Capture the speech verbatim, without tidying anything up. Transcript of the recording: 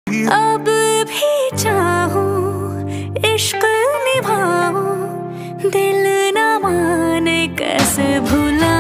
अब भी चाहूं इश्क निभाऊं, दिल न माने कैसे भुला।